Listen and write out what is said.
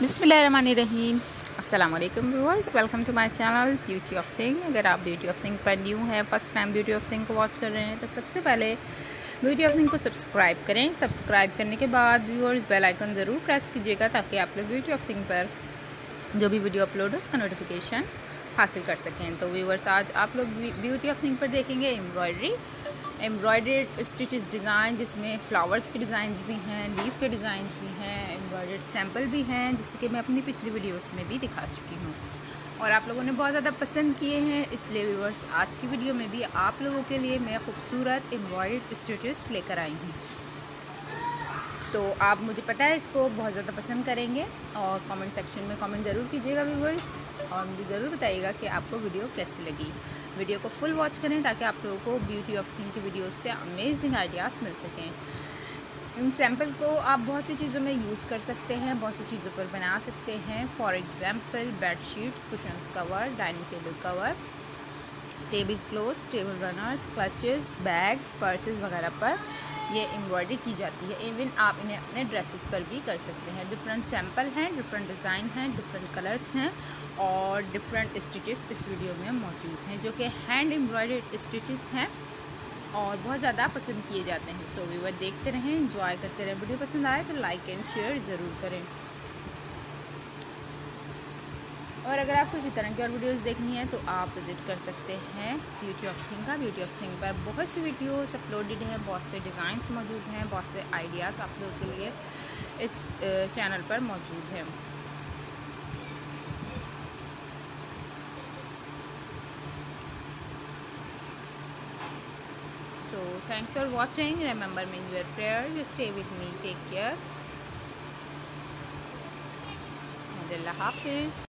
बिस्मिल्लाहिर्रहमानिर्रहीम। अस्सलाम वालेकुम viewers, welcome to my channel beauty of thing. अगर आप ब्यूटी ऑफ थिंग पर न्यू हैं, first time beauty of thing को वॉच कर रहे हैं, तो सबसे पहले ब्यूटी ऑफ थिंग को सब्सक्राइब करें। सब्सक्राइब करने के बाद व्यूअर्स बेल आइकन ज़रूर प्रेस कीजिएगा ताकि आप लोग ब्यूटी ऑफ थिंग पर जो भी वीडियो अपलोड हो उसका नोटिफिकेशन हासिल कर सकें। तो व्यूअर्स आज आप लोग ब्यूटी ऑफ थिंग पर देखेंगे एम्ब्रॉयडर्ड स्टिचेस डिज़ाइन, जिसमें फ्लावर्स के डिज़ाइंस भी हैं, लीफ के डिज़ाइंस भी हैं, एम्ब्रॉयडर्ड सैम्पल भी हैं, जिससे कि मैं अपनी पिछली वीडियोस में भी दिखा चुकी हूँ और आप लोगों ने बहुत ज़्यादा पसंद किए हैं। इसलिए व्यूअर्स आज की वीडियो में भी आप लोगों के लिए मैं खूबसूरत एम्ब्रॉयडर्ड स्टिचेस लेकर आई हूँ। तो आप, मुझे पता है, इसको बहुत ज़्यादा पसंद करेंगे और कमेंट सेक्शन में कमेंट ज़रूर कीजिएगा व्यूअर्स, और मुझे ज़रूर बताइएगा कि आपको वीडियो कैसी लगी। वीडियो को फुल वॉच करें ताकि आप लोगों को ब्यूटी ऑफ थिंग की वीडियोस से अमेजिंग आइडियाज़ मिल सकें। इन सैम्पल को आप बहुत सी चीज़ों में यूज़ कर सकते हैं, बहुत सी चीज़ों पर बना सकते हैं। For example bedsheets, cushions cover, dining table cover, table cloths, table runners, clutches, bags, purses वगैरह पर ये एम्ब्रॉयडरी की जाती है। इवन आप इन्हें अपने ड्रेसेस पर भी कर सकते हैं। डिफरेंट सैम्पल हैं, डिफरेंट डिज़ाइन हैं, डिफरेंट कलर्स हैं और डिफरेंट स्टिचेस इस वीडियो में मौजूद हैं, जो कि हैंड एम्ब्रॉयडर्ड स्टिचेस हैं और बहुत ज़्यादा पसंद किए जाते हैं। सो व्यूअर देखते रहें, एंजॉय करते रहें। वीडियो पसंद आए तो लाइक एंड शेयर ज़रूर करें। और अगर आपको इसी तरह की और वीडियोस देखनी है तो आप विज़िट कर सकते हैं ब्यूटी ऑफ थिंग का। ब्यूटी ऑफ थिंग पर बहुत सी वीडियोस अपलोडेड हैं, बहुत से डिज़ाइंस मौजूद हैं, बहुत से आइडियाज़ आप लोगों के लिए इस चैनल पर मौजूद हैं। So thanks for watching. Remember me in your prayers. Stay with me. Take care. Alhamdulillah Hafiz.